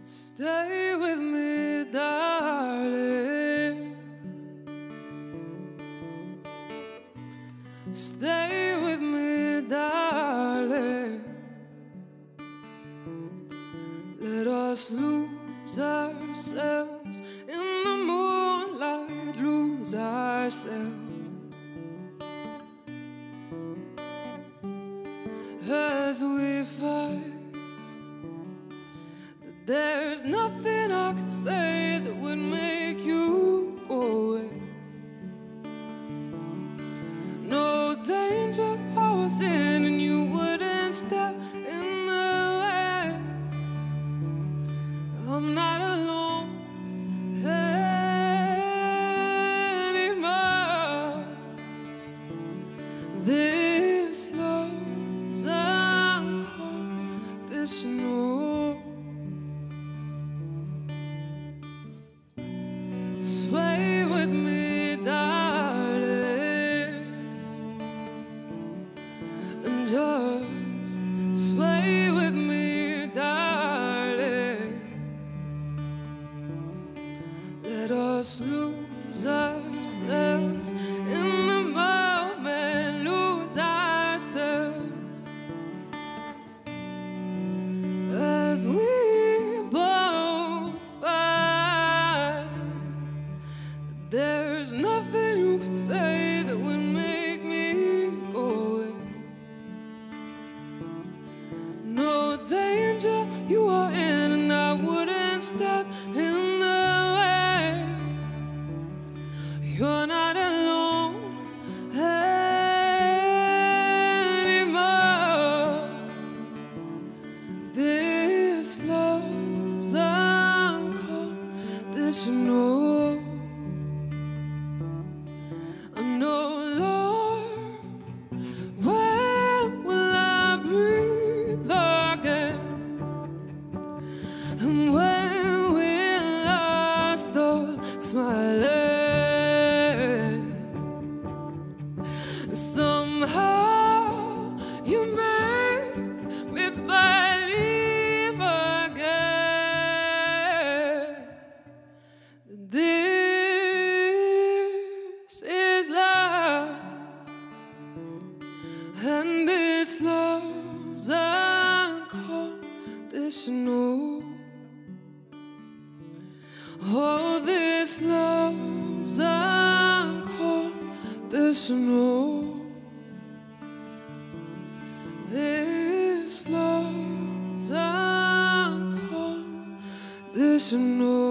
Stay with me, darling. Stay with me, darling. Let us lose ourselves in the moonlight, lose ourselves as we fight. There's nothing I could say that would make you go away. No danger I was in and you wouldn't step in the way. I'm not alone anymore. This love's unconditional. Sway with me, darling, and just sway with me, darling. Let us lose ourselves in the moment, lose ourselves as we there's nothing you could say that would make me go away. No danger you are in and I wouldn't step in the way. You're not alone anymore. This love's unconditional. And when will I stop smiling? Somehow you make me believe again that this is love, and this love's unconditional. Oh, this love's unconditional. This love's unconditional.